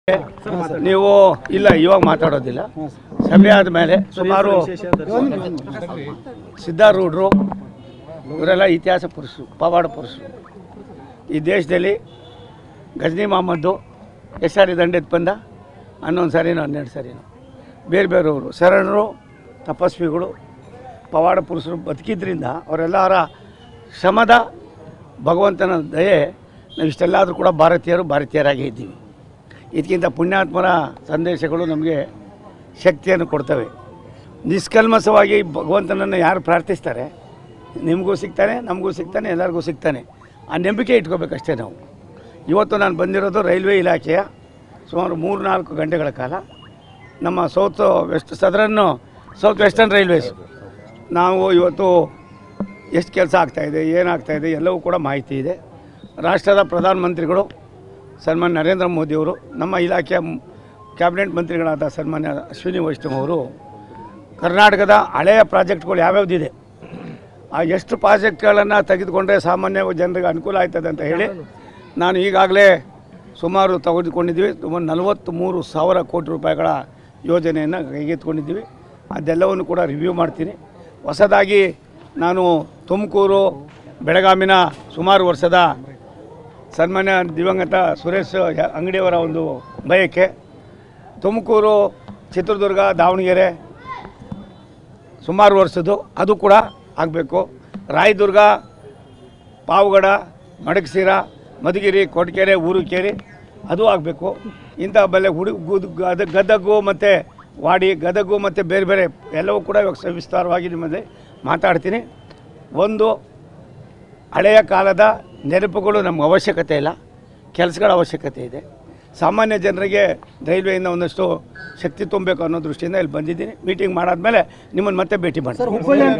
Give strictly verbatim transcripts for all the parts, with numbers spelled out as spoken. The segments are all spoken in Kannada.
ನೀವು ಇಲ್ಲ ಇವಾಗ ಮಾತಾಡೋದಿಲ್ಲ. ಸಭೆ ಆದಮೇಲೆ ಸುಮಾರು ಸಿದ್ಧಾರೂಢರು ಇವರೆಲ್ಲ ಇತಿಹಾಸ ಪುರುಷರು, ಪವಾಡ ಪುರುಷರು. ಈ ದೇಶದಲ್ಲಿ ಗಜನಿ ಮಹಮ್ಮದ್ದು ಎಷ್ಟು ಸಾರಿ ದಂಡೆತ್ ಬಂದ? ಹನ್ನೊಂದು ಸಾರಿನೋ ಹನ್ನೆರಡು ಸಾರಿನೋ. ಬೇರೆ ಬೇರೆಯವರು ಶರಣರು, ತಪಸ್ವಿಗಳು, ಪವಾಡ ಪುರುಷರು ಬದುಕಿದ್ರಿಂದ ಅವರೆಲ್ಲರ ಶ್ರಮದ ಭಗವಂತನ ದಯೆ ನಾವು ಇಷ್ಟೆಲ್ಲಾದರೂ ಕೂಡ ಭಾರತೀಯರು ಭಾರತೀಯರಾಗೇ ಇದ್ದೀವಿ. ಇದಕ್ಕಿಂತ ಪುಣ್ಯಾತ್ಮರ ಸಂದೇಶಗಳು ನಮಗೆ ಶಕ್ತಿಯನ್ನು ಕೊಡ್ತವೆ. ನಿಷ್ಕಲ್ಮಸವಾಗಿ ಭಗವಂತನನ್ನು ಯಾರು ಪ್ರಾರ್ಥಿಸ್ತಾರೆ ನಿಮಗೂ ಸಿಗ್ತಾನೆ, ನಮಗೂ ಸಿಗ್ತಾನೆ, ಎಲ್ಲರಿಗೂ ಸಿಗ್ತಾನೆ. ಆ ನಂಬಿಕೆ ಇಟ್ಕೋಬೇಕಷ್ಟೇ ನಾವು. ಇವತ್ತು ನಾನು ಬಂದಿರೋದು ರೈಲ್ವೆ ಇಲಾಖೆಯ ಸುಮಾರು ಮೂರು ನಾಲ್ಕು ಗಂಟೆಗಳ ಕಾಲ ನಮ್ಮ ಸೌತ್ ವೆಸ್ಟ್ ಸದರನ್ನು ಸೌತ್ ವೆಸ್ಟರ್ನ್ ರೈಲ್ವೇಸ್ ನಾವು ಇವತ್ತು ಎಷ್ಟು ಕೆಲಸ ಆಗ್ತಾಯಿದೆ, ಏನಾಗ್ತಾಯಿದೆ ಎಲ್ಲವೂ ಕೂಡ ಮಾಹಿತಿ ಇದೆ. ರಾಷ್ಟ್ರದ ಪ್ರಧಾನಮಂತ್ರಿಗಳು ಸನ್ಮಾನ್ಯ ನರೇಂದ್ರ ಮೋದಿಯವರು, ನಮ್ಮ ಇಲಾಖೆಯ ಕ್ಯಾಬಿನೆಟ್ ಮಂತ್ರಿಗಳಾದ ಸನ್ಮಾನ್ಯ ಅಶ್ವಿನಿ ವೈಷ್ಣವ್ ಅವರು ಕರ್ನಾಟಕದ ಹಳೆಯ ಪ್ರಾಜೆಕ್ಟ್ಗಳು ಯಾವ್ಯಾವುದಿದೆ ಆ ಎಷ್ಟು ಪ್ರಾಜೆಕ್ಟ್ಗಳನ್ನು ತೆಗೆದುಕೊಂಡ್ರೆ ಸಾಮಾನ್ಯ ಜನರಿಗೆ ಅನುಕೂಲ ಆಯ್ತದೆ ಅಂತ ಹೇಳಿ ನಾನು ಈಗಾಗಲೇ ಸುಮಾರು ತೆಗೆದುಕೊಂಡಿದ್ದೀವಿ. ಸುಮಾರು ನಲವತ್ತು ಮೂರು ಸಾವಿರ ಕೋಟಿ ರೂಪಾಯಿಗಳ ಯೋಜನೆಯನ್ನು ಕೈಗೆತ್ತಿಕೊಂಡಿದ್ದೀವಿ. ಅದೆಲ್ಲವನ್ನು ಕೂಡ ರಿವ್ಯೂ ಮಾಡ್ತೀನಿ. ಹೊಸದಾಗಿ ನಾನು ತುಮಕೂರು ಬೆಳಗಾಮಿನ ಸುಮಾರು ವರ್ಷದ ಸನ್ಮಾನ್ಯ ದಿವಂಗತ ಸುರೇಶ್ ಅಂಗಡಿಯವರ ಒಂದು ಬಯಕೆ, ತುಮಕೂರು, ಚಿತ್ರದುರ್ಗ, ದಾವಣಗೆರೆ ಸುಮಾರು ವರ್ಷದ್ದು ಅದು ಕೂಡ ಆಗಬೇಕು. ರಾಯದುರ್ಗ, ಪಾವಗಡ, ಮಡಕಶಿರ, ಮಧುಗಿರಿ, ಕೊಟ್ಗೆರೆ, ಊರುಕೇರಿ ಅದು ಆಗಬೇಕು. ಇಂಥ ಬೆಲೆ ಹುಡು ಗದ ಗದಗು ಮತ್ತು ವಾಡಿ, ಗದಗು ಮತ್ತು ಬೇರೆ ಬೇರೆ ಎಲ್ಲವೂ ಕೂಡ ಇವಾಗ ಸವಿಸ್ತಾರವಾಗಿ ನಿಮ್ಮಲ್ಲಿ ಮಾತಾಡ್ತೀನಿ. ಒಂದು ಹಳೆಯ ಕಾಲದ ನೆನಪುಗಳು ನಮ್ಗೆ ಅವಶ್ಯಕತೆ ಇಲ್ಲ, ಕೆಲಸಗಳ ಅವಶ್ಯಕತೆ ಇದೆ. ಸಾಮಾನ್ಯ ಜನರಿಗೆ ರೈಲ್ವೆಯಿಂದ ಒಂದಷ್ಟು ಶಕ್ತಿ ತುಂಬಬೇಕು ಅನ್ನೋ ದೃಷ್ಟಿಯಿಂದ ಇಲ್ಲಿ ಬಂದಿದ್ದೀನಿ. ಮೀಟಿಂಗ್ ಮಾಡಾದ್ಮೇಲೆ ನಿಮ್ಮನ್ನು ಮತ್ತೆ ಭೇಟಿ ಮಾಡ್ತೀನಿ.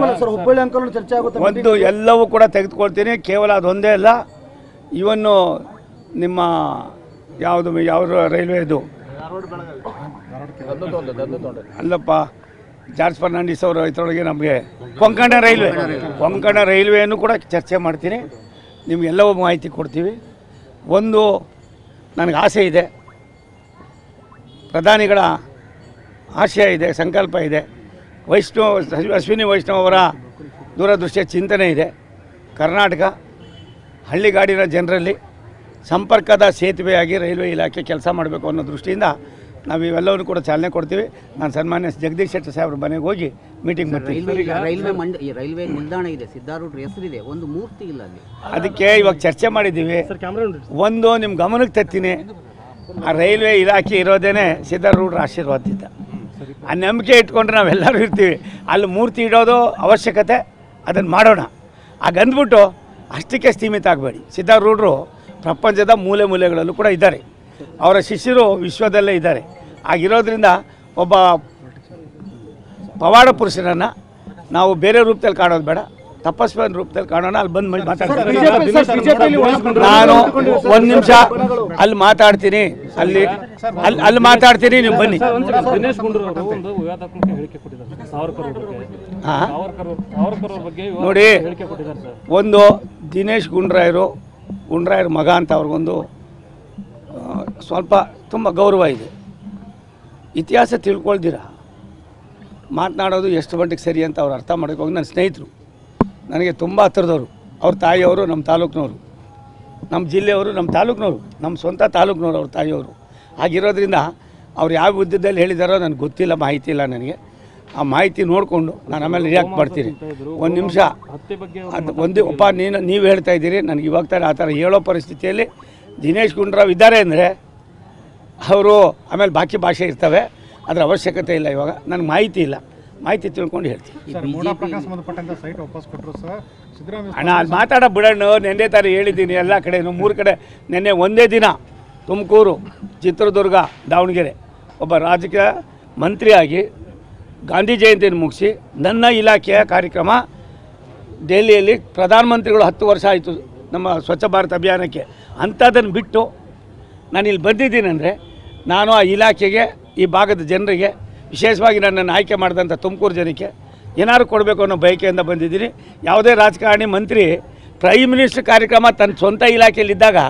ಒಂದು ಎಲ್ಲವೂ ಕೂಡ ತೆಗೆದುಕೊಳ್ತೀನಿ. ಕೇವಲ ಅದೊಂದೇ ಅಲ್ಲ, ಇವನ್ನು ನಿಮ್ಮ ಯಾವುದು ಯಾವ ರೈಲ್ವೆದು ಅಲ್ಲಪ್ಪ ಜಾರ್ಜ್ ಫರ್ನಾಂಡಿಸ್ ಅವರು ಇದರೊಳಗೆ ನಮಗೆ ಕೊಂಕಣ ರೈಲ್ವೆ ಕೊಂಕಣ ರೈಲ್ವೆಯನ್ನು ಕೂಡ ಚರ್ಚೆ ಮಾಡ್ತೀನಿ. ನಿಮಗೆಲ್ಲವೂ ಮಾಹಿತಿ ಕೊಡ್ತೀವಿ. ಒಂದು ನನಗೆ ಆಸೆ ಇದೆ, ಪ್ರಧಾನಿಗಳ ಆಶಯ ಇದೆ, ಸಂಕಲ್ಪ ಇದೆ. ವೈಷ್ಣವ್ ಅಶ್ವಿನಿ ವೈಷ್ಣವ್ ಅವರ ದೂರದೃಷ್ಟಿಯ ಚಿಂತನೆ ಇದೆ. ಕರ್ನಾಟಕ ಹಳ್ಳಿಗಾಡಿನ ಜನರಲ್ಲಿ ಸಂಪರ್ಕದ ಸೇತುವೆಯಾಗಿ ರೈಲ್ವೆ ಇಲಾಖೆ ಕೆಲಸ ಮಾಡಬೇಕು ಅನ್ನೋ ದೃಷ್ಟಿಯಿಂದ ನಾವು ಇವೆಲ್ಲವನ್ನು ಕೂಡ ಚಾಲನೆ ಕೊಡ್ತೀವಿ. ನಾನು ಸನ್ಮಾನ್ಯ ಜಗದೀಶ್ ಶೆಟ್ಟರ್ ಸಾಹೇಬ್ರ ಮನೆಗೆ ಹೋಗಿ ಮೀಟಿಂಗ್ ಮಾಡ್ತೀನಿ. ರೈಲ್ವೆ ಮಂಡ ರೈಲ್ವೆ ನಿಲ್ದಾಣ ಇದೆ, ಸಿದ್ಧಾರೂಢರ ಹೆಸರಿದೆ, ಒಂದು ಮೂರ್ತಿ ಇಲ್ಲ ಅಲ್ಲಿ. ಅದಕ್ಕೆ ಇವಾಗ ಚರ್ಚೆ ಮಾಡಿದ್ದೀವಿ. ಒಂದು ನಿಮ್ಮ ಗಮನಕ್ಕೆ ತರ್ತೀನಿ, ಆ ರೈಲ್ವೆ ಇಲಾಖೆ ಇರೋದೇ ಸಿದ್ಧಾರೂಢರ ಆಶೀರ್ವಾದದಿಂದ. ಆ ನಂಬಿಕೆ ಇಟ್ಕೊಂಡ್ರೆ ನಾವೆಲ್ಲರೂ ಇರ್ತೀವಿ. ಅಲ್ಲಿ ಮೂರ್ತಿ ಇಡೋದು ಅವಶ್ಯಕತೆ, ಅದನ್ನು ಮಾಡೋಣ. ಹಾಗಂದ್ಬಿಟ್ಟು ಅಷ್ಟಕ್ಕೆ ಸೀಮಿತ ಆಗಬೇಡಿ. ಸಿದ್ಧಾರೂಢರು ಪ್ರಪಂಚದ ಮೂಲೆ ಮೂಲೆಗಳಲ್ಲೂ ಕೂಡ ಇದ್ದಾರೆ. ಅವರ ಶಿಷ್ಯರು ವಿಶ್ವದಲ್ಲೇ ಇದ್ದಾರೆ. ಆಗಿರೋದ್ರಿಂದ ಒಬ್ಬ ಪವಾಡ ಪುರುಷರನ್ನು ನಾವು ಬೇರೆ ರೂಪದಲ್ಲಿ ಕಾಣೋದು ಬೇಡ, ತಪಸ್ವಿನ ರೂಪದಲ್ಲಿ ಕಾಣೋಣ. ಅಲ್ಲಿ ಬಂದು ಮಾತಾಡ್ತೀನಿ. ನಾನು ಒಂದು ನಿಮಿಷ ಅಲ್ಲಿ ಮಾತಾಡ್ತೀನಿ, ಅಲ್ಲಿ ಅಲ್ಲಿ ಅಲ್ಲಿ ಮಾತಾಡ್ತೀನಿ, ನೀವು ಬನ್ನಿ. ನೋಡಿ, ಒಂದು ದಿನೇಶ್ ಗುಂಡ್ರಾಯರು ಗುಂಡ್ರಾಯರ ಮಗ ಅಂತ ಅವ್ರಿಗೊಂದು ಸ್ವಲ್ಪ ತುಂಬ ಗೌರವ ಇದೆ. ಇತಿಹಾಸ ತಿಳ್ಕೊಳ್ದಿರ ಮಾತನಾಡೋದು ಎಷ್ಟು ಮಟ್ಟಿಗೆ ಸರಿ ಅಂತ ಅವ್ರು ಅರ್ಥ ಮಾಡೋಕೆ ಹೋಗಿ ನನ್ನ ಸ್ನೇಹಿತರು, ನನಗೆ ತುಂಬ ಹತ್ತಿರದವರು. ಅವ್ರ ತಾಯಿಯವರು ನಮ್ಮ ತಾಲೂಕಿನವರು, ನಮ್ಮ ಜಿಲ್ಲೆಯವರು, ನಮ್ಮ ತಾಲೂಕಿನವರು, ನಮ್ಮ ಸ್ವಂತ ತಾಲೂಕಿನವರು ಅವ್ರ ತಾಯಿಯವರು. ಆಗಿರೋದ್ರಿಂದ ಅವ್ರು ಯಾವ ಹುದ್ದೆದಲ್ಲಿ ಹೇಳಿದಾರೋ ನನಗೆ ಗೊತ್ತಿಲ್ಲ, ಮಾಹಿತಿ ಇಲ್ಲ ನನಗೆ. ಆ ಮಾಹಿತಿ ನೋಡಿಕೊಂಡು ನಾನು ಆಮೇಲೆ ರಿಯಾಕ್ಟ್ ಮಾಡ್ತೀನಿ. ಒಂದು ನಿಮಿಷ ಅದು ಒಂದು ಒಪ್ಪ ನೀನು ನೀವು ಹೇಳ್ತಾ ಇದ್ದೀರಿ, ನನಗೆ ಇವಾಗ ತಾನೆ ಆ ಥರ ಹೇಳೋ ಪರಿಸ್ಥಿತಿಯಲ್ಲಿ ದಿನೇಶ್ ಗುಂಡೂರಾವ್ ಇದ್ದಾರೆ ಅಂದರೆ ಅವರು ಆಮೇಲೆ ಬಾಕಿ ಭಾಷೆ ಇರ್ತವೆ, ಅದರ ಅವಶ್ಯಕತೆ ಇಲ್ಲ. ಇವಾಗ ನನಗೆ ಮಾಹಿತಿ ಇಲ್ಲ, ಮಾಹಿತಿ ತಿಳ್ಕೊಂಡು ಹೇಳ್ತೀನಿ. ಅಣ್ಣ ಅಲ್ಲಿ ಮಾತಾಡೋ ಬಿಡೋಣ. ನೆನ್ನೆ ತಾರೆ ಹೇಳಿದ್ದೀನಿ ಎಲ್ಲ ಕಡೆನೂ, ಮೂರು ಕಡೆ ನೆನ್ನೆ ಒಂದೇ ದಿನ ತುಮಕೂರು, ಚಿತ್ರದುರ್ಗ, ದಾವಣಗೆರೆ ಒಬ್ಬ ರಾಜಕೀಯ ಮಂತ್ರಿಯಾಗಿ ಗಾಂಧಿ ಜಯಂತಿಯನ್ನು ಮುಗಿಸಿ ನನ್ನ ಇಲಾಖೆಯ ಕಾರ್ಯಕ್ರಮ ದೆಹಲಿಯಲ್ಲಿ ಪ್ರಧಾನಮಂತ್ರಿಗಳು ಹತ್ತು ವರ್ಷ ಆಯಿತು ನಮ್ಮ ಸ್ವಚ್ಛ ಭಾರತ್ ಅಭಿಯಾನಕ್ಕೆ. ಅಂಥದ್ದನ್ನು ಬಿಟ್ಟು ನಾನು ಇಲ್ಲಿ ಬಂದಿದ್ದೀನಿ ಅಂದರೆ ನಾನು ಆ ಇಲಾಖೆಗೆ, ಈ ಭಾಗದ ಜನರಿಗೆ, ವಿಶೇಷವಾಗಿ ನನ್ನನ್ನು ಆಯ್ಕೆ ಮಾಡಿದಂಥ ತುಮಕೂರು ಜನಕ್ಕೆ ಏನಾದ್ರು ಕೊಡಬೇಕು ಅನ್ನೋ ಬಯಕೆಯಿಂದ ಬಂದಿದ್ದೀನಿ. ಯಾವುದೇ ರಾಜಕಾರಣಿ ಮಂತ್ರಿ ಪ್ರೈಮ್ ಮಿನಿಸ್ಟರ್ ಕಾರ್ಯಕ್ರಮ ತನ್ನ ಸ್ವಂತ ಇಲಾಖೆಯಲ್ಲಿದ್ದಾಗ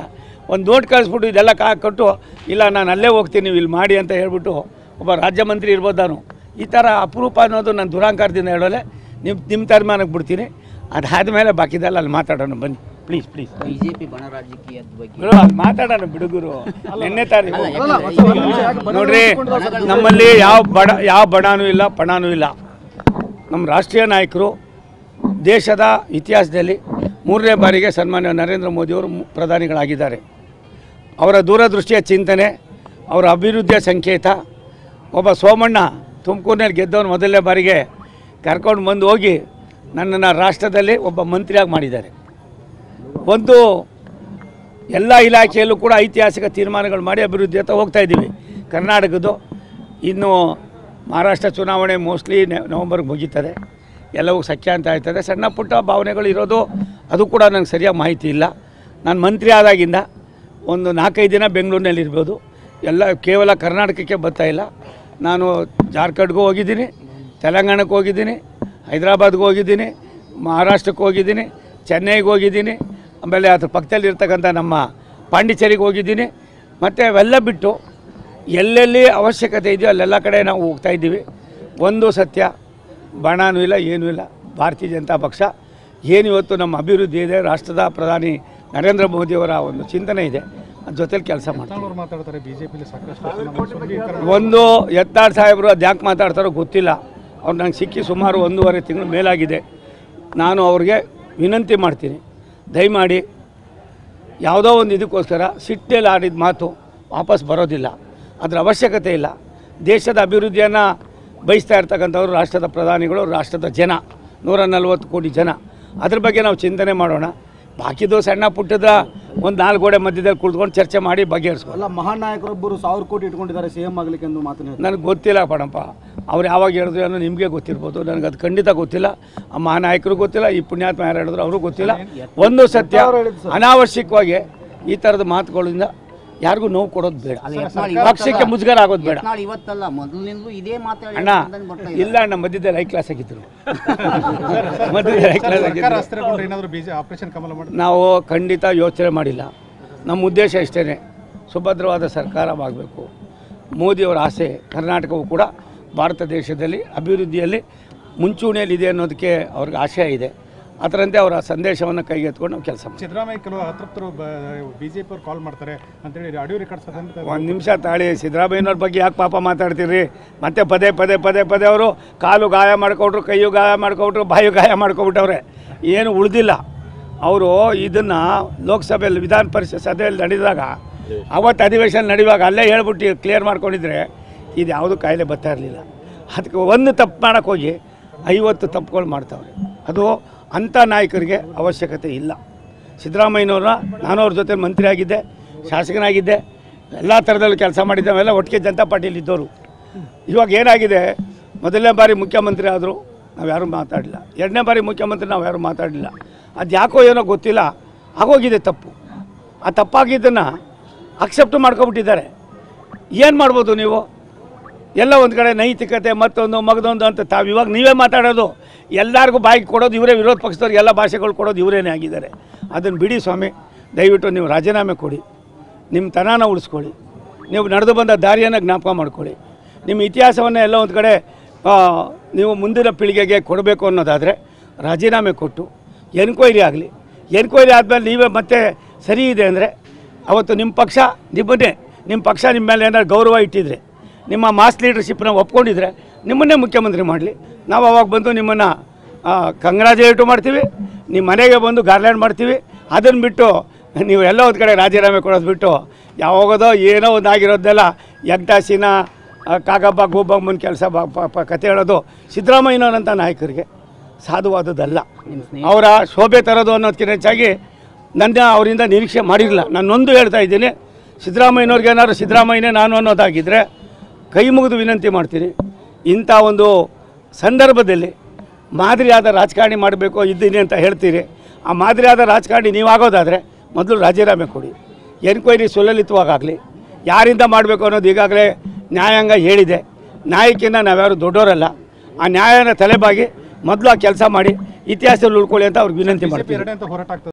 ಒಂದು ನೋಟ್ ಕಳಿಸ್ಬಿಟ್ಟು ಇದೆಲ್ಲ ಕಾ ಕೊಟ್ಟು ಇಲ್ಲ ನಾನು ಅಲ್ಲೇ ಹೋಗ್ತೀನಿ ನೀವು ಇಲ್ಲಿ ಮಾಡಿ ಅಂತ ಹೇಳ್ಬಿಟ್ಟು ಒಬ್ಬ ರಾಜ್ಯ ಮಂತ್ರಿ ಇರ್ಬೋದು ನಾನು. ಈ ಥರ ಅಪರೂಪ ಅನ್ನೋದು ನಾನು ದುರಾಂಕಾರದಿಂದ ಹೇಳೋಲೆ ನಿಮ್ಮ ನಿಮ್ಮ ತೀರ್ಮಾನಕ್ಕೆ ಬಿಡ್ತೀನಿ. ಅದಾದಮೇಲೆ ಬಾಕಿದೆಲ್ಲ ಅಲ್ಲಿ ಮಾತಾಡೋಣ ಬನ್ನಿ ಪ್ಲೀಸ್ ಪ್ಲೀಸ್. ಬಿಜೆಪಿ ಬಣ ರಾಜಕೀಯದ ಬಗ್ಗೆ ಗುರು ಅಲ್ಲಿ ಮಾತಾಡೋಣ ಬಿಡುಗರು. ನಿನ್ನೆ ತಾರೀಕು ನೋಡ್ರಿ, ನಮ್ಮಲ್ಲಿ ಯಾವ ಬಡ ಯಾವ ಬಡನೂ ಇಲ್ಲ ಪಣನೂ ಇಲ್ಲ. ನಮ್ಮ ರಾಷ್ಟ್ರೀಯ ನಾಯಕರು ದೇಶದ ಇತಿಹಾಸದಲ್ಲಿ ಮೂರನೇ ಬಾರಿಗೆ ಸನ್ಮಾನ್ಯ ನರೇಂದ್ರ ಮೋದಿಯವರು ಪ್ರಧಾನಿಗಳಾಗಿದ್ದಾರೆ. ಅವರ ದೂರದೃಷ್ಟಿಯ ಚಿಂತನೆ, ಅವರ ಅಭಿವೃದ್ಧಿಯ ಸಂಕೇತ. ಒಬ್ಬ ಸೋಮಣ್ಣ ತುಮಕೂರಿನಲ್ಲಿ ಗೆದ್ದವನು ಮೊದಲನೇ ಬಾರಿಗೆ ಕರ್ಕೊಂಡು ಬಂದು ಹೋಗಿ ನನ್ನನ್ನು ರಾಷ್ಟ್ರದಲ್ಲಿ ಒಬ್ಬ ಮಂತ್ರಿಯಾಗಿ ಮಾಡಿದ್ದಾರೆ. ಒಂದು ಎಲ್ಲ ಇಲಾಖೆಯಲ್ಲೂ ಕೂಡ ಐತಿಹಾಸಿಕ ತೀರ್ಮಾನಗಳು ಮಾಡಿ ಅಭಿವೃದ್ಧಿ ಅಂತ ಹೋಗ್ತಾ ಇದ್ದೀವಿ. ಕರ್ನಾಟಕದ್ದು ಇನ್ನು ಮಹಾರಾಷ್ಟ್ರ ಚುನಾವಣೆ ಮೋಸ್ಟ್ಲಿ ನವಂಬರ್ಗೆ ಮುಗೀತದೆ, ಎಲ್ಲವೂ ಸಖ್ಯ ಅಂತ ಆಯ್ತದೆ. ಸಣ್ಣ ಪುಟ್ಟ ಭಾವನೆಗಳು ಇರೋದು, ಅದು ಕೂಡ ನನಗೆ ಸರಿಯಾಗಿ ಮಾಹಿತಿ ಇಲ್ಲ. ನಾನು ಮಂತ್ರಿ ಆದಾಗಿಂದ ಒಂದು ನಾಲ್ಕೈದು ದಿನ ಬೆಂಗಳೂರಿನಲ್ಲಿ ಇರ್ಬೋದು, ಎಲ್ಲ ಕೇವಲ ಕರ್ನಾಟಕಕ್ಕೆ ಬರ್ತಾ ಇಲ್ಲ. ನಾನು ಜಾರ್ಖಂಡ್ಗೂ ಹೋಗಿದ್ದೀನಿ, ತೆಲಂಗಾಣಕ್ಕೆ ಹೋಗಿದ್ದೀನಿ, ಹೈದರಾಬಾದ್ಗೆ ಹೋಗಿದ್ದೀನಿ, ಮಹಾರಾಷ್ಟ್ರಕ್ಕೆ ಹೋಗಿದ್ದೀನಿ, ಚೆನ್ನೈಗೆ ಹೋಗಿದ್ದೀನಿ, ಆಮೇಲೆ ಅದ್ರ ಪಕ್ಕದಲ್ಲಿ ಇರ್ತಕ್ಕಂಥ ನಮ್ಮ ಪಾಂಡಿಚೇರಿಗೆ ಹೋಗಿದ್ದೀನಿ. ಮತ್ತು ಅವೆಲ್ಲ ಬಿಟ್ಟು ಎಲ್ಲೆಲ್ಲಿ ಅವಶ್ಯಕತೆ ಇದೆಯೋ ಅಲ್ಲೆಲ್ಲ ಕಡೆ ನಾವು ಹೋಗ್ತಾ ಇದ್ದೀವಿ. ಒಂದು ಸತ್ಯ, ಬಣನೂ ಇಲ್ಲ ಏನೂ ಇಲ್ಲ. ಭಾರತೀಯ ಜನತಾ ಪಕ್ಷ ಏನು ಇವತ್ತು ನಮ್ಮ ಅಭಿವೃದ್ಧಿ ಇದೆ, ರಾಷ್ಟ್ರದ ಪ್ರಧಾನಿ ನರೇಂದ್ರ ಮೋದಿಯವರ ಒಂದು ಚಿಂತನೆ ಇದೆ, ಅದ್ರ ಜೊತೆಲಿ ಕೆಲಸ ಮಾಡ್ತಾರೆ. ಒಂದು ಯತ್ನಾಳ್ ಸಾಹೇಬರು ಅದು ಯಾಕೆ ಮಾತಾಡ್ತಾರೋ ಗೊತ್ತಿಲ್ಲ. ಅವ್ರು ನಂಗೆ ಸಿಕ್ಕಿ ಸುಮಾರು ಒಂದೂವರೆ ತಿಂಗಳು ಮೇಲಾಗಿದೆ. ನಾನು ಅವ್ರಿಗೆ ವಿನಂತಿ ಮಾಡ್ತೀನಿ, ದಯಮಾಡಿ ಯಾವುದೋ ಒಂದು ಇದಕ್ಕೋಸ್ಕರ ಸಿಟ್ಟಲ್ಲಿ ಆಡಿದ ಮಾತು ವಾಪಸ್ ಬರೋದಿಲ್ಲ, ಅದರ ಅವಶ್ಯಕತೆ ಇಲ್ಲ. ದೇಶದ ಅಭಿವೃದ್ಧಿಯನ್ನು ಬಯಸ್ತಾ ಇರ್ತಕ್ಕಂಥವ್ರು ರಾಷ್ಟ್ರದ ಪ್ರಧಾನಿಗಳು, ರಾಷ್ಟ್ರದ ಜನ, ನೂರ ನಲ್ವತ್ತು ಕೋಟಿ ಜನ. ಅದ್ರ ಬಗ್ಗೆ ನಾವು ಚಿಂತನೆ ಮಾಡೋಣ. ಬಾಕಿದು ಸಣ್ಣ ಪುಟ್ಟದ ಒಂದು ನಾಲ್ಕು ಗೋಡೆ ಮಧ್ಯದಲ್ಲಿ ಕುಳಿತುಕೊಂಡು ಚರ್ಚೆ ಮಾಡಿ ಬಗೆಹರಿಸ್ಕೊಳ್ಳ. ಮಹಾನ್ ನಾಯಕರೊಬ್ಬರು ಸಾವಿರ ಕೋಟಿ ಇಟ್ಕೊಂಡಿದ್ದಾರೆ ಸಿ ಎಂ ಆಗಲಿಕ್ಕೆ ಎಂದು ಮಾತನಾಡಿ. ನನಗೆ ಗೊತ್ತಿಲ್ಲ ಪಣಪ್ಪ, ಅವ್ರು ಯಾವಾಗ ಹೇಳಿದ್ರು ಅನ್ನೋ ನಿಮಗೆ ಗೊತ್ತಿರ್ಬೋದು, ನನಗೆ ಅದು ಖಂಡಿತ ಗೊತ್ತಿಲ್ಲ. ಆ ಮಹಾನಾಯಕರು ಗೊತ್ತಿಲ್ಲ, ಈ ಪುಣ್ಯಾತ್ಮ ಯಾರು ಹೇಳಿದ್ರು ಅವರು ಗೊತ್ತಿಲ್ಲ. ಒಂದು ಸತ್ಯ, ಅನಾವಶ್ಯಕವಾಗಿ ಈ ಥರದ ಮಾತುಗಳಿಂದ ಯಾರಿಗೂ ನೋವು ಕೊಡೋದು ಬೇಡ, ಪಕ್ಷಕ್ಕೆ ಮುಜುಗರ ಆಗೋದು ಬೇಡ. ಇವತ್ತಲ್ಲ ಮೊದಲಿನಿಂದಲೂ ಇದೇ ಮಾತಾಡಿ ಅಣ್ಣ ಇಲ್ಲ ಅಣ್ಣ, ಮಧ್ಯದಲ್ಲಿ ಹೈ ಕ್ಲಾಸ್ ಆಗಿದ್ರು, ಮಧ್ಯದಲ್ಲಿ ಹೈ ಕ್ಲಾಸ್ ಆಗಿದ್ರು. ನಾವು ಖಂಡಿತ ಯೋಚನೆ ಮಾಡಿಲ್ಲ. ನಮ್ಮ ಉದ್ದೇಶ ಇಷ್ಟೇ, ಸುಭದ್ರವಾದ ಸರ್ಕಾರವಾಗಬೇಕು. ಮೋದಿಯವರ ಆಸೆ ಕರ್ನಾಟಕವು ಕೂಡ ಭಾರತ ದೇಶದಲ್ಲಿ ಅಭಿವೃದ್ಧಿಯಲ್ಲಿ ಮುಂಚೂಣಿಯಲ್ಲಿದೆ ಅನ್ನೋದಕ್ಕೆ ಅವ್ರಿಗೆ ಆಶಯ ಇದೆ. ಅದರಂತೆ ಅವರ ಸಂದೇಶವನ್ನು ಕೈಗೆತ್ಕೊಂಡು ನಾವು ಕೆಲಸ ಮಾಡ್ತೀವಿ. ಸಿದ್ದರಾಮಯ್ಯ ಕೆಲವು ಅತೃಪ್ತರು ಬಿಜೆಪಿ ಅವ್ರು ಕಾಲ್ ಮಾಡ್ತಾರೆ ಅಂತೇಳಿ ಆಡಿಯೋ ರೆಕಾರ್ಡ್ಸ್ ಒಂದು ನಿಮಿಷ ತಾಳಿ. ಸಿದ್ದರಾಮಯ್ಯನವ್ರ ಬಗ್ಗೆ ಯಾಕೆ ಪಾಪ ಮಾತಾಡ್ತೀರಿ? ಮತ್ತೆ ಪದೇ ಪದೇ ಪದೇ ಪದೇ ಅವರು ಕಾಲು ಗಾಯ ಮಾಡ್ಕೊಟ್ರು, ಕೈಯು ಗಾಯ ಮಾಡ್ಕೊಬಿಟ್ರು, ಬಾಯು ಗಾಯ ಮಾಡ್ಕೊಬಿಟ್ಟವ್ರೆ, ಏನು ಉಳಿದಿಲ್ಲ. ಅವರು ಇದನ್ನು ಲೋಕಸಭೆಯಲ್ಲಿ ವಿಧಾನ ಪರಿಷತ್ ಸಭೆಯಲ್ಲಿ ನಡೆದಾಗ, ಅವತ್ತು ಅಧಿವೇಶನ ನಡೆಯುವಾಗ ಅಲ್ಲೇ ಹೇಳ್ಬಿಟ್ಟು ಕ್ಲಿಯರ್ ಮಾಡ್ಕೊಂಡಿದ್ರೆ ಇದು ಯಾವುದು ಕಾಯಿಲೆ ಬರ್ತಾ ಇರಲಿಲ್ಲ. ಅದಕ್ಕೆ ಒಂದು ತಪ್ಪು ಮಾಡೋಕ್ಕೆ ಹೋಗಿ ಐವತ್ತು ತಪ್ಪುಗಳು ಮಾಡ್ತಾವ್ರೆ. ಅದು ಅಂಥ ನಾಯಕರಿಗೆ ಅವಶ್ಯಕತೆ ಇಲ್ಲ. ಸಿದ್ದರಾಮಯ್ಯನವ್ರನ್ನ ನಾನು ಅವ್ರ ಜೊತೆ ಮಂತ್ರಿ ಆಗಿದ್ದೆ, ಶಾಸಕನಾಗಿದ್ದೆ, ಎಲ್ಲ ಥರದಲ್ಲೂ ಕೆಲಸ ಮಾಡಿದ್ದೆ. ಅವೆಲ್ಲ ಒಟ್ಟಿಗೆ ಜನತಾ ಪಾರ್ಟಿಯಲ್ಲಿ ಇದ್ದವರು. ಇವಾಗ ಏನಾಗಿದೆ, ಮೊದಲನೇ ಬಾರಿ ಮುಖ್ಯಮಂತ್ರಿ ಆದರೂ ನಾವು ಯಾರೂ ಮಾತಾಡಲಿಲ್ಲ, ಎರಡನೇ ಬಾರಿ ಮುಖ್ಯಮಂತ್ರಿ ನಾವು ಯಾರೂ ಮಾತಾಡಲಿಲ್ಲ. ಅದು ಯಾಕೋ ಏನೋ ಗೊತ್ತಿಲ್ಲ, ಆಗೋಗಿದೆ ತಪ್ಪು. ಆ ತಪ್ಪಾಗಿದ್ದನ್ನು ಅಕ್ಸೆಪ್ಟ್ ಮಾಡ್ಕೊಬಿಟ್ಟಿದ್ದಾರೆ. ಏನು ಮಾಡ್ಬೋದು ನೀವು? ಎಲ್ಲ ಒಂದು ಕಡೆ ನೈತಿಕತೆ ಮತ್ತೊಂದು ಮಗದೊಂದು ಅಂತ ತಾವು ಇವಾಗ ನೀವೇ ಮಾತಾಡೋದು, ಎಲ್ಲರಿಗೂ ಬಾಯಿಗೆ ಕೊಡೋದು ಇವರೇ, ವಿರೋಧ ಪಕ್ಷದವ್ರಿಗೆ ಎಲ್ಲ ಭಾಷೆಗಳು ಕೊಡೋದು ಇವರೇನೇ ಆಗಿದ್ದಾರೆ. ಅದನ್ನು ಬಿಡಿ ಸ್ವಾಮಿ, ದಯವಿಟ್ಟು ನೀವು ರಾಜೀನಾಮೆ ಕೊಡಿ, ನಿಮ್ಮ ತನಾನ ಉಳಿಸ್ಕೊಳ್ಳಿ, ನೀವು ನಡೆದು ಬಂದ ದಾರಿಯನ್ನು ಜ್ಞಾಪಕ ಮಾಡ್ಕೊಳ್ಳಿ. ನಿಮ್ಮ ಇತಿಹಾಸವನ್ನು ಎಲ್ಲ ಒಂದು ಕಡೆ ನೀವು ಮುಂದಿನ ಪೀಳಿಗೆಗೆ ಕೊಡಬೇಕು ಅನ್ನೋದಾದರೆ ರಾಜೀನಾಮೆ ಕೊಟ್ಟು ಎನ್ಕ್ವೈರಿ ಆಗಲಿ. ಎನ್ಕ್ವೈರಿ ಆದಮೇಲೆ ನೀವೇ ಮತ್ತೆ ಸರಿ ಇದೆ ಅಂದರೆ ಅವತ್ತು ನಿಮ್ಮ ಪಕ್ಷ ನಿಮ್ಮನ್ನೇ ನಿಮ್ಮ ಪಕ್ಷ ನಿಮ್ಮ ಮೇಲೆ ಏನಾದ್ರು ಗೌರವ ಇಟ್ಟಿದ್ರೆ, ನಿಮ್ಮ ಮಾಸ್ ಲೀಡರ್ಶಿಪ್ನ ಒಪ್ಕೊಂಡಿದ್ರೆ ನಿಮ್ಮನ್ನೇ ಮುಖ್ಯಮಂತ್ರಿ ಮಾಡಲಿ. ನಾವು ಅವಾಗ ಬಂದು ನಿಮ್ಮನ್ನು ಕಂಗ್ರಾಜುಲೇಟು ಮಾಡ್ತೀವಿ, ನಿಮ್ಮ ಮನೆಗೆ ಬಂದು ಗಾರ್ಲ್ಯಾಂಡ್ ಮಾಡ್ತೀವಿ. ಅದನ್ನು ಬಿಟ್ಟು ನೀವು ಎಲ್ಲ ಒಂದು ಕಡೆ ರಾಜೀನಾಮೆ ಕೊಡೋದು ಬಿಟ್ಟು ಯಾವಾಗೋದೋ ಏನೋ ಒಂದು ಆಗಿರೋದೆಲ್ಲ ಯಗ್ಟಾಸಿನ ಕಾಗಬ್ಬ ಗೋಬಮ್ಮನ ಕೆಲಸ ಕತೆ ಹೇಳೋದು ಸಿದ್ದರಾಮಯ್ಯನವರಂಥ ನಾಯಕರಿಗೆ ಸಾಧುವಾದದ್ದಲ್ಲ. ಅವರ ಶೋಭೆ ತರೋದು ಅನ್ನೋದಕ್ಕಿಂತ ಹೆಚ್ಚಾಗಿ ನನ್ನ ಅವರಿಂದ ನಿರೀಕ್ಷೆ ಮಾಡಿರಲಿಲ್ಲ. ನಾನೊಂದು ಹೇಳ್ತಾ ಇದ್ದೀನಿ, ಸಿದ್ದರಾಮಯ್ಯನವ್ರಿಗೆ ಏನಾದ್ರು ಸಿದ್ದರಾಮಯ್ಯನೇ ನಾನು ಅನ್ನೋದಾಗಿದ್ದರೆ ಕೈ ಮುಗಿದು ವಿನಂತಿ ಮಾಡ್ತೀನಿ, ಇಂಥ ಒಂದು ಸಂದರ್ಭದಲ್ಲಿ ಮಾದರಿಯಾದ ರಾಜಕಾರಣಿ ಮಾಡಬೇಕು ಇದ್ದೀನಿ ಅಂತ ಹೇಳ್ತೀರಿ. ಆ ಮಾದರಿಯಾದ ರಾಜಕಾರಣಿ ನೀವಾಗೋದಾದರೆ ಮೊದಲು ರಾಜೀನಾಮೆ ಕೊಡಿ. ಎನ್ಕ್ವೈರಿ ಸುಲಲಿತವಾಗಲಿ, ಯಾರಿಂದ ಮಾಡಬೇಕು ಅನ್ನೋದು ಈಗಾಗಲೇ ನ್ಯಾಯಾಂಗ ಹೇಳಿದೆ. ನ್ಯಾಯಕ್ಕಿಂತ ನಾವ್ಯಾರು ದೊಡ್ಡವರಲ್ಲ. ಆ ನ್ಯಾಯನ ತಲೆಬಾಗಿ ಮೊದಲು ಆ ಕೆಲಸ ಮಾಡಿ ಇತಿಹಾಸದಲ್ಲಿ ಉಳ್ಕೊಳ್ಳಿ ಅಂತ ಅವ್ರಿಗೆ ವಿನಂತಿ ಮಾಡ್ತೀವಿ.